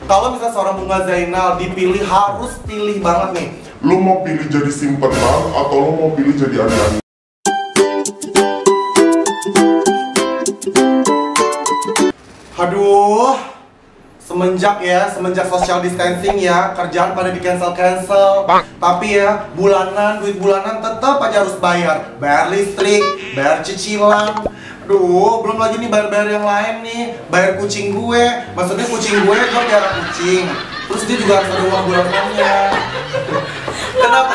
Kalau misalnya seorang Bunga Zainal dipilih, harus pilih banget nih. Lo mau pilih jadi simpenan atau lo mau pilih jadi ani-ani? Aduh, semenjak social distancing ya, kerjaan pada di cancel. Tapi ya, duit bulanan tetap aja harus bayar. Bayar listrik, bayar cicilan. Aduh, belum lagi nih bayar yang lain nih. Bayar kucing gue, maksudnya kucing gue piara kucing. Terus dia juga harus ada uang bulanannya. Kenapa?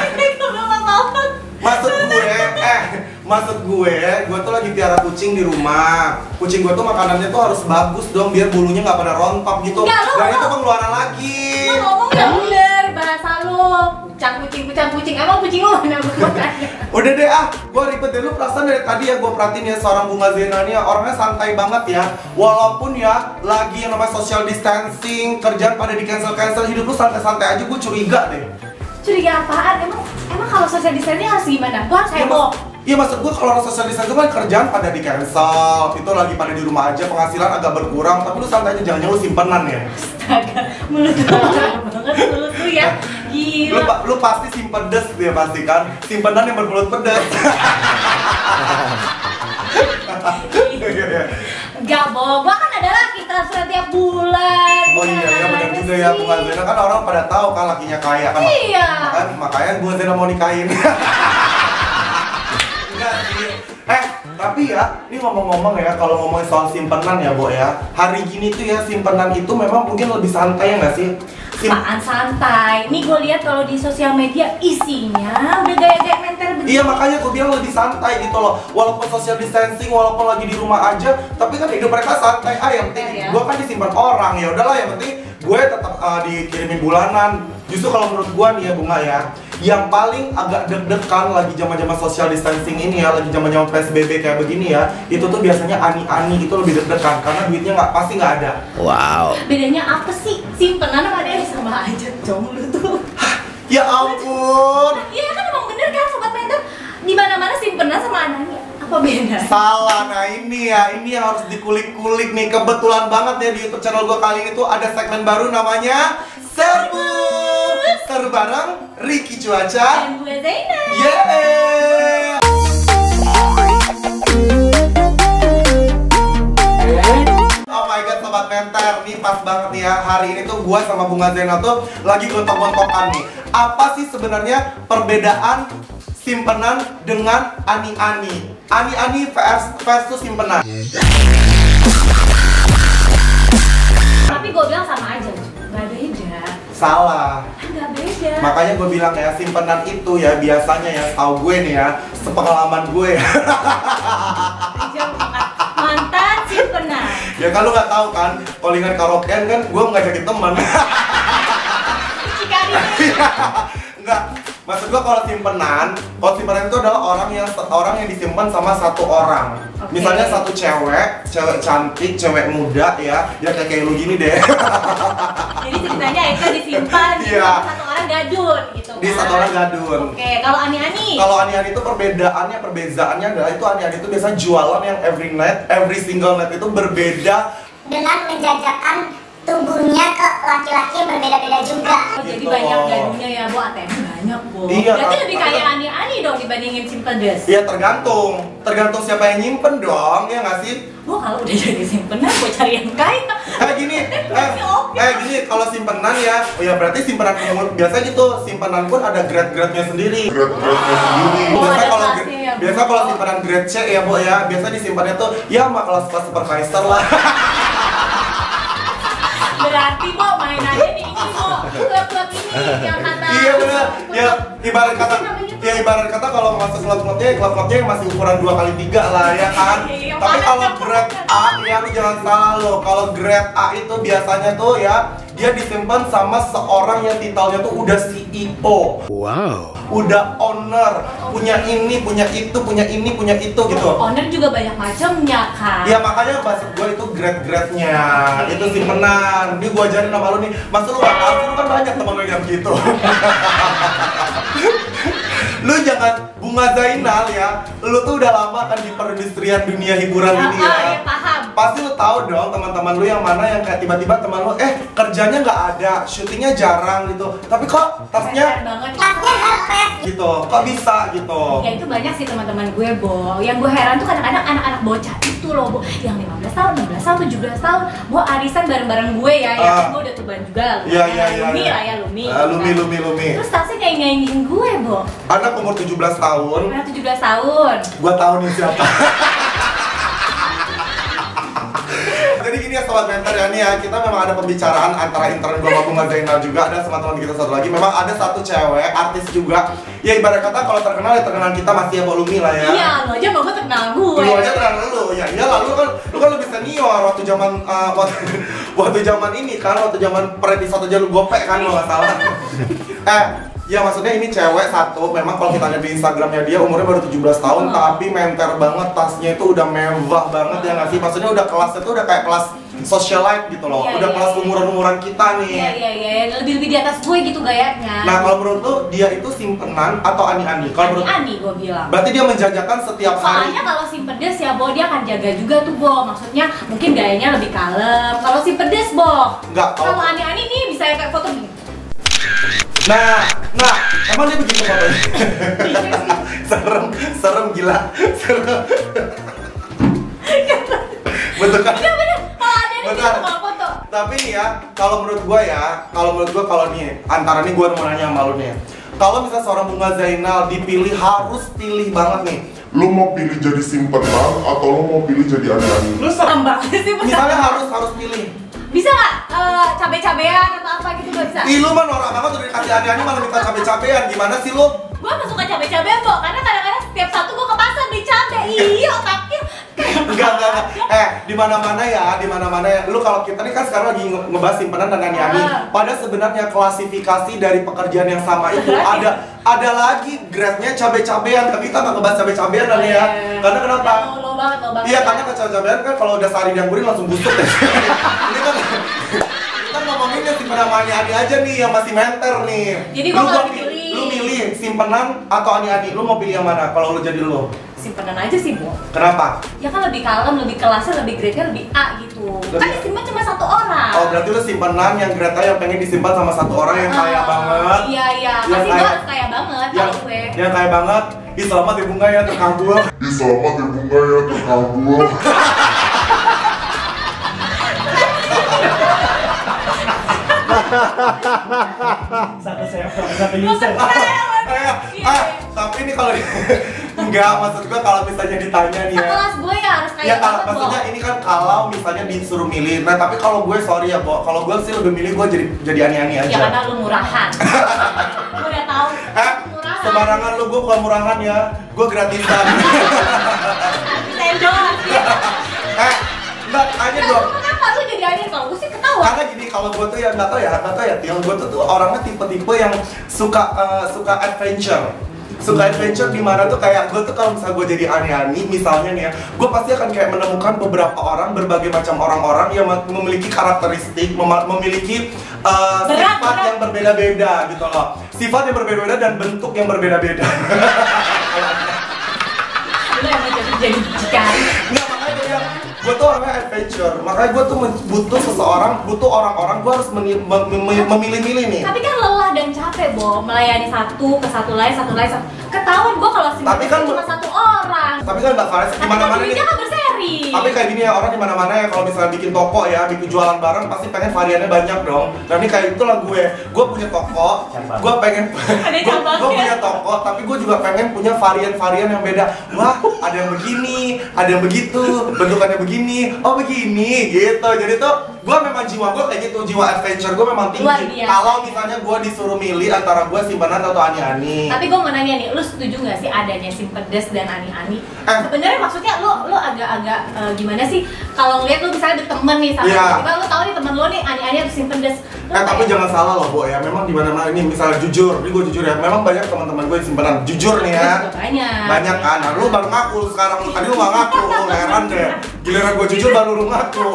Maksud gue tuh lagi piara kucing di rumah. Kucing gue tuh makanannya tuh harus bagus dong, biar bulunya nggak pada rontok gitu. Dan itu pengeluaran lagi. Lo ngomong nggak bener bahasa lo. Pucang kucing. Emang kucing lo mana bukannya? Udah deh gue ribet deh. Lu perasaan dari tadi ya gue perhatiin ya, seorang Bunga Zainal nih orangnya santai banget ya. Walaupun ya lagi yang namanya social distancing, kerjaan pada di cancel, hidup lu santai-santai aja. Gue curiga deh. Curiga apaan? Emang kalau social distancing harus gimana? Gua harus heboh. Iya, maksud gue kalau orang social distancing kan kerjaan pada di cancel, itu lagi pada di rumah aja, penghasilan agak berkurang, tapi lu santai aja, jangan lu simpenan ya. Astaga, mulut banget mulut lu ya. Gila. Lu pasti simpedes dia pasti kan, simpenan yang bermulut pedes. Enggak, Bo, gua kan ada laki transfer tiap bulan. Oh iya, benar juga ya, Bunga Zainal kan orang pada tahu kan lakinya kaya kan. Iya. Makanya Bunga Zainal mau nikahin. Tapi ya, ini ngomong-ngomong ya, kalau ngomongin soal simpenan ya, Bo ya, hari gini tuh ya, simpenan itu memang mungkin lebih santai ya nggak sih? Apaan santai? Nih gue lihat kalau di sosial media isinya udah gaya-gaya menter begitu. Iya, makanya gue bilang lebih santai gitu loh. Walaupun social distancing, walaupun lagi di rumah aja, tapi kan hidup mereka santai. Yang penting gue kan disimpan orang, ya udahlah, yang penting gue tetap dikirimin bulanan. Justru kalau menurut gue nih ya, Bunga ya, yang paling agak deg-degan lagi zaman-zaman social distancing ini ya, lagi zaman-zaman PSBB kayak begini ya, itu tuh biasanya ani-ani itu lebih deg-degan karena duitnya pasti nggak ada. Wow. Bedanya apa sih? Simpenan sama dia sama aja, Cong, lu tuh. Ya ampun. Iya kan, emang bener kan sobat mentor? Di mana-mana simpenan sama anaknya. Apa beda? Salah. Nah ini yang harus dikulik-kulik nih. Kebetulan banget ya di YouTube channel gue kali ini tuh ada segmen baru namanya Seru bareng Ricky Cuaca Dan gue Zainal. Yeah. Oh my god, sobat mentor, nih pas banget nih ya. Hari ini tuh gue sama Bunga Zainal tuh lagi gontok-gontokan nih. Apa sih sebenarnya perbedaan simpenan dengan ani-ani? Ani-ani versus simpenan. Tapi gue bilang sama aja, gak beda. Salah. Gak beda. Makanya gue bilang ya, simpenan itu ya biasanya ya, tahu gue nih ya, sepengalaman gue ya. Mantan simpenan. Ya kan lu nggak tahu kan, callingan karaokean kan gue ngajakin teman. Cikari. Enggak. Maksud gua kalau simpenan itu adalah orang yang disimpan sama satu orang. Okay. Misalnya satu cewek cantik, cewek muda ya, dia kayak lu gini deh. Jadi ceritanya Eka disimpan di satu orang gadun gitu kan? Di satu orang gadun. Oke, kalau ani-ani? Kalau ani-ani itu perbedaannya adalah itu ani-ani itu biasanya jualan yang every single night itu berbeda. Dengan menjajakan tubuhnya ke laki-laki yang berbeda-beda juga. Oh, jadi banyak gadunnya ya, Bu? ATM banyak, Bu. Iya, berarti lebih kayak ani-ani dong dibandingin simpedes. Iya, tergantung siapa yang nyimpen dong, ya nggak sih? Bu, kalau udah jadi simpenan, gue cari yang kaya. Gini, kalau simpenan ya berarti simpenan biasa gitu, simpanan pun ada grade-grade-nya sendiri. Biasa kalau simpanan grade C ya, Bu ya, biasa disimpannya tuh ya sama kelas supervisor lah. Berarti Bu, mainannya nih ini Bu, klub-klub ini yang kata. Iya benar. Ya ibarat kata kalau masuk klub-klubnya yang masih ukuran 2x3 lah ya kan. Tapi kalau grade A ya lu jangan salah lo. Kalau grade A itu biasanya tuh ya dia disimpan sama seorang yang titelnya tuh udah CEO. Wow. Udah owner, punya ini, punya itu, punya ini, punya itu gitu. Owner juga banyak macamnya kan. Ya makanya maksud gue itu grade-grade-nya, itu simpenan. Ini gue ajarin sama lu nih. Maksud lu gak tahu, lu kan banyak temen lu yang gitu. Lu jangan Bunga Zainal ya. Lu tuh udah lama kan di perindustrian dunia hiburan ini ya. Ya paham. pasti lu tahu dong teman-teman lu yang mana yang kayak tiba-tiba teman lu kerjanya nggak ada, syutingnya jarang gitu, tapi kok tasnya gitu, kok bisa gitu. Ya itu banyak sih teman-teman gue, Bo. Yang gue heran tuh kadang-kadang anak-anak bocah itu loh, Bo, yang 15 tahun, 16 tahun, 17 tahun, Bo arisan bareng-bareng gue ya, gue udah tuban juga lah. Iya. Lumi. Terus tasnya nyanyi-nyanyiin gue, Bo. Anak umur 17 tahun. Anak 17 tahun. Gue tahu nih siapa. Jadi gini ya sobat mentor ya, nih ya, kita memang ada pembicaraan antara intern gue sama Bunga Zainal juga, ada sama teman kita satu lagi. Memang ada satu cewek artis juga. Ya ibarat kata kalau terkenal ya terkenal kita masih ya Mbak Lumi lah ya. Iya, lo aja mau terkenal gue. Lu aja terkenal lu. Ya iyalah, lu kan lebih senior waktu zaman waktu zaman ini kan, waktu zaman per-episode aja lu gopek kan, kalau nggak salah. Ya maksudnya ini cewek satu, memang kalau kita lihat di Instagramnya dia umurnya baru 17 tahun, tapi menter banget, tasnya itu udah mewah banget ya nggak sih? Maksudnya udah kelasnya tuh udah kayak kelas socialite gitu loh, udah kelas umuran-umuran kita nih. Iya, lebih di atas gue gitu gayanya. Nah kalau menurut lu dia itu simpenan atau ani-ani? Kalau menurut ani gue bilang. Berarti dia menjajakan setiap hari. Soalnya kalau si pedes ya, Bo, dia akan jaga juga tuh, Bo. Maksudnya mungkin gayanya lebih kalem. Kalau si pedes, Bo. Enggak. Kalau ani-ani nih bisa kayak foto gini. Nah, emang dia begitu fotonya? serem gila, serem. Betul kan? Iya bener, kalau ada nih dia mau foto. Tapi nih ya, kalau menurut gua kalau nih, antara nih gua mau nanya sama lu nih. Kalau misalnya seorang Bunga Zainal dipilih, harus pilih banget nih. Lu mau pilih jadi simpenan atau lu mau pilih jadi ani-ani? Lu serem banget sih. Misalnya harus pilih. Bisa nggak cabe-cabean atau apa gitu, nggak bisa? Ih, lu mah norak banget udah dikasih ani-ani malah minta cabe-cabean. Gimana sih lu? Gue gak suka cabe-cabean, Bo, karena kadang-kadang setiap satu gue ke pasar beli cabe. Iya, otaknya Enggak. Di mana-mana ya. Lu kalau kita nih kan sekarang lagi ngebahas simpenan dan ani-ani. Pada sebenarnya klasifikasi dari pekerjaan yang sama itu ada lagi grade-nya cabe-cabean, tapi kita nggak ngebahas cabe-cabean kan ya. Karena kenapa? Lo banget. Iya, karena cabe-cabean kan kalau udah sehari dianggurin langsung busuk deh. Ini kan kita ngomonginnya simpenan sama ani-ani aja nih yang masih menter nih. Jadi gua pilih. Lu milih simpenan atau ani-ani? Lu mau pilih yang mana kalau lu jadi lu? Simpenan aja sih, Bo. Kenapa? Ya kan lebih kalem, lebih kelasnya, lebih grade-nya lebih A gitu. Kan disimpan cuma satu orang. Oh, berarti lu simpenan yang grade yang pengen disimpan sama satu orang yang kaya banget. Iya. Pasti gue harus kaya banget kalau gue. Yang kaya banget. Ih, selamat ya Bunga ya terkabul. Satu user. Tapi ini kalau enggak, maksud gua kalau misalnya ditanya nih ya. Kelas gue ya harus kaya Ya kalau banget, maksudnya Bo. ini kan kalau misalnya disuruh milih. Nah, tapi kalau gue sorry ya, Bo. Kalau gue sih lebih milih gue jadi ani-ani aja. Ya karena lu murahan. Gue udah tahu. Murahan. Sembarangan lu, gue bukan murahan ya. Gue gratisan. Tendon. Enggak, aja dong. Kenapa lu jadi ani? Kalau gue sih ketawa. Karena gini, kalau gue tuh ya nggak tahu ya, Tiel, gue tuh orangnya tipe-tipe yang suka adventure di mana tuh kayak gue tuh kalau misalnya gue jadi ani-ani misalnya nih ya, gue pasti akan kayak menemukan beberapa orang, berbagai macam orang-orang yang memiliki karakteristik, memiliki sifat yang berbeda-beda gitu loh, sifat yang berbeda-beda dan bentuk yang berbeda-beda. Lu emang jadi jikari. Nggak, makanya dia, gue tuh orangnya adventure, makanya gue tuh butuh orang-orang, gue harus memilih-milih nih. Tapi kan lelah dan capek, Bo, melayani satu ke satu lain. Ketahuan gue kalau Tapi kan cuma satu orang. Tapi kan nggak fair, di mana-mana nih. Kan berseri. Tapi kayak gini ya, orang di mana-mana ya kalau misalnya bikin toko ya, bikin jualan barang pasti pengen variannya banyak dong. Dan ini kayak itulah gue punya toko, gue pengen gue punya toko, tapi gue juga pengen punya varian-varian yang beda. Wah, ada yang begini, ada yang begitu, bentukannya begini, oh begini gitu. Jadi tuh gue memang jiwa gue kayak gitu, jiwa adventure gue memang tinggi. Kalau misalnya gue disuruh milih antara gue simpanan atau ani-ani. Tapi gue mau nanya nih, lu setuju nggak sih adanya simpedes dan ani-ani? Sebenarnya maksudnya lu agak-agak gimana sih? Kalau ngeliat lu misalnya berteman nih sama tiba-tiba lu tahu nih temen lu nih ani-ani atau simpedes. Tapi jangan salah loh, Bo ya. Memang di mana-mana ini misalnya jujur, ini gue jujur ya. Memang banyak teman-teman gue yang simpanan. Jujur nih ya. Banyak kan. Nah, lu baru ngaku sekarang, lu tadi lu nggak ngaku, heran deh. Giliran gue jujur baru lu ngaku.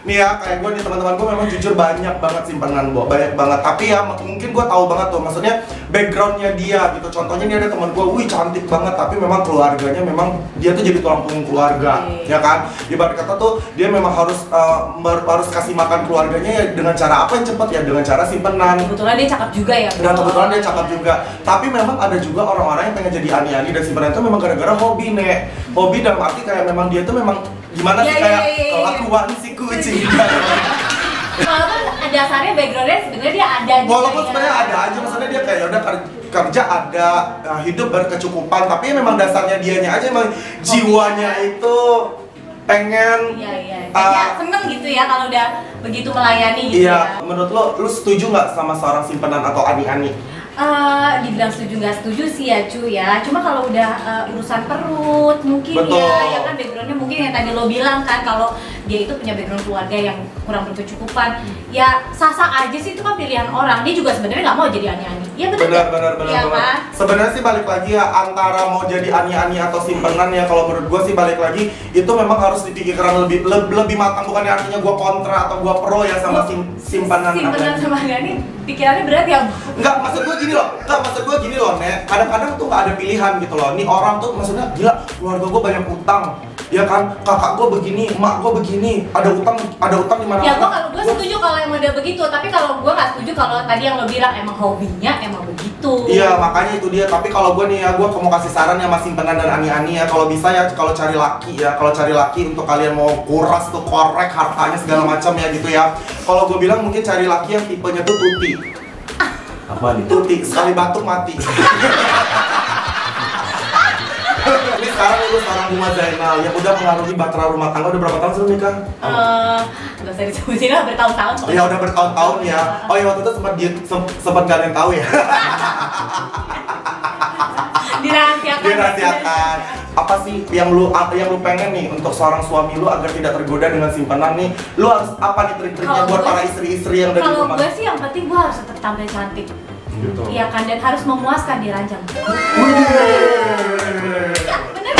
nih ya, kayak gue nih teman-teman gue memang jujur banyak banget simpanan, Bo, banyak banget. Tapi ya mungkin gue tahu banget tuh, maksudnya backgroundnya dia gitu. Contohnya nih ada teman gue, wih cantik banget, tapi memang keluarganya memang dia tuh jadi tulang punggung keluarga, ya kan? Ibarat kata tuh dia memang harus kasih makan keluarganya ya dengan cara apa yang cepat ya, dengan cara simpanan. Kebetulan dia cakep juga ya. Dan kebetulan dia cakep juga. Tapi memang ada juga orang-orang yang pengen jadi ani-ani dan simpanan itu memang gara-gara hobi, Nek. Hobi dalam arti kayak memang dia tuh memang gimana sih kayak kelakuan si kucing. Walaupun dasarnya backgroundnya sebenarnya dia ada. Walaupun sebenarnya ada aja, maksudnya dia kayak udah kerja ada, hidup berkecukupan, tapi memang dasarnya dianya aja emang jiwanya itu pengen. Kayaknya seneng gitu ya kalau udah begitu melayani gitu. Iya. Menurut lu setuju nggak sama seorang simpanan atau ani-ani? Dibilang setuju nggak setuju sih ya cuy ya, cuma kalau udah urusan perut mungkin. Betul. ya kan backgroundnya mungkin yang tadi lo bilang kan, kalau dia itu punya background keluarga yang kurang berkecukupan, ya sah-sah aja sih, itu kan pilihan orang. Dia juga sebenarnya nggak mau jadi ani-ani, ya benar ya, kan? Sebenarnya sih balik lagi ya, antara mau jadi ani-ani atau simpanan ya, kalau menurut gue sih balik lagi itu memang harus dipikirkan lebih matang, bukannya artinya gue kontra atau gue pro ya sama simpanan sama ani, pikirannya berat ya. Enggak, maksud gue gini loh, Nek. Kadang-kadang tuh nggak ada pilihan gitu loh. Nih orang tuh maksudnya gila, keluarga gue banyak utang, ya kan? Kakak gue begini, emak gue begini, ada utang di mana-mana. Ya gue setuju kalau yang model begitu, tapi kalau gue nggak setuju kalau tadi yang lo bilang emang hobinya emang begitu. Iya, makanya itu dia. Tapi kalau gue nih ya, gue mau kasih saran ya mas simpanan dan ani-ani ya, kalau bisa ya, kalau cari laki untuk kalian mau kuras tuh, korek hartanya segala macam ya gitu ya. Kalau gue bilang mungkin cari laki yang tipenya tuh tuti. Apa nih? Tuti, sekali batuk mati. Ini sekarang lu seorang Bunga Zainal yang udah mengarungi bahtera rumah tangga udah berapa tahun sebelum nikah? Gak usah disebutin lah, bertahun-tahun. Ya udah bertahun-tahun ya. Oh ya, waktu itu sempat gak ada yang tahu ya. Dirahasiakan. Apa sih yang lu pengen nih untuk seorang suami lu agar tidak tergoda dengan simpanan nih? Lu harus apa nih trik-triknya buat para istri-istri yang dari rumah? Kalau gue sih yang penting gue harus tetap tampil cantik. Gitu. Iya kan, dan harus memuaskan di ranjang. Bener.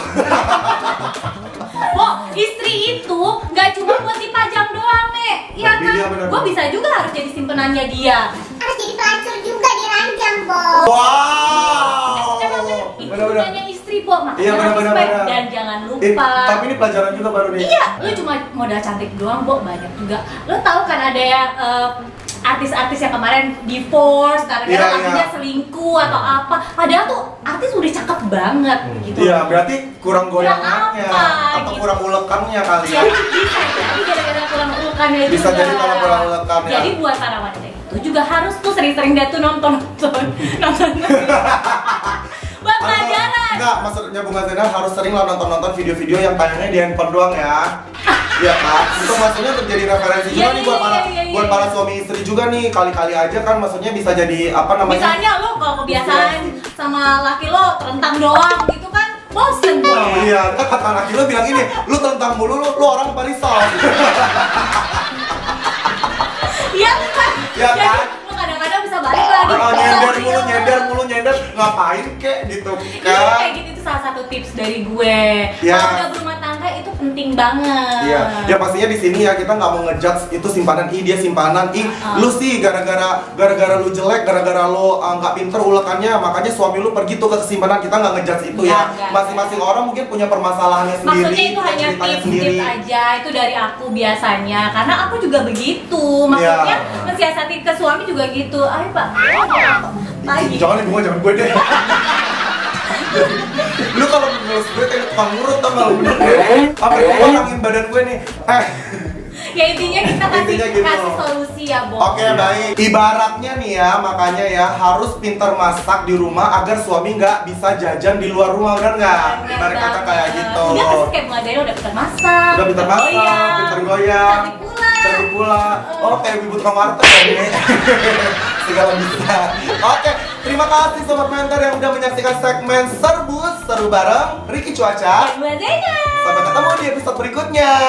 Istri itu nggak cuma buat dipajang doang, Nek. Iya kan? Gue bisa juga harus jadi simpenannya dia. Harus jadi pelacur juga di ranjang, Bo. Wow. Itu gunanya istri, Po. Makanya Iya, benar. Dan jangan lupa. Tapi ini pelajaran juga baru nih. Iya, lu cuma modal cantik doang, Bo, banyak juga. Lu tahu kan ada yang artis-artis yang kemarin divorce karena lakinya selingkuh atau apa. Padahal tuh artis udah cakep banget gitu. Iya, berarti kurang goyangannya atau gitu. Kurang ulekannya kali ya. Bisa jadi gara-gara kurang ulekannya itu. Bisa jadi kalau kurang ulekannya. Jadi buat para wanita itu juga harus tuh sering-sering dia tuh nonton. Buat pelajaran. Enggak, maksudnya Bunga Zainal harus sering lah nonton video-video yang tayangnya di handphone doang ya. Iya kan? Itu maksudnya terjadi referensi juga nih buat para suami istri juga nih. Kali-kali aja kan maksudnya bisa jadi apa namanya? Misalnya lo kalau kebiasaan sama laki lo terentang doang gitu kan, bosen. Oh iya, kata laki lo bilang ini, lu terentang mulu, lu orang Parisal. Iya kan? Iya kan? Lo kadang-kadang bisa balik lagi. Nyender, ngapain kek gitu Iya, kan? kayak gitu itu salah satu tips dari gue. Ya. Kalau udah berumah tangga itu penting banget. Iya, ya pastinya di sini ya kita nggak mau ngejudge itu simpanan dia simpanan lu sih gara-gara lu jelek, gara-gara lu nggak pinter ulekannya, makanya suami lu pergi tuh ke simpanan. Kita nggak ngejudge itu ya. Masing-masing orang mungkin punya permasalahannya sendiri. Maksudnya itu hanya tips aja, itu dari aku biasanya, karena aku juga begitu. Maksudnya mensiasati ke suami juga gitu. Ayo Pak, lagi. Jangan gue deh. Lu kalau ngelus gue kayak tukang ngurut tau gak lu bener deh. Apa yang ngurangin badan gue nih? Ya intinya kita kasih solusi ya, Bo. Oke, baik. Ibaratnya nih ya, makanya ya harus pintar masak di rumah agar suami nggak bisa jajan di luar rumah, bener nggak? Ibarat kata kayak gitu. Udah pasti kayak mulai dari udah pintar masak. Udah pintar masak, pintar goyang. Cantik pula. Oh, kayak ibu tukang warteg ya ini. Segala bisa. Oke, terima kasih Sobat Mentor yang udah menyaksikan segmen Seru Bareng Ricky Cuaca. Bunga Zainal. Sampai ketemu di episode berikutnya.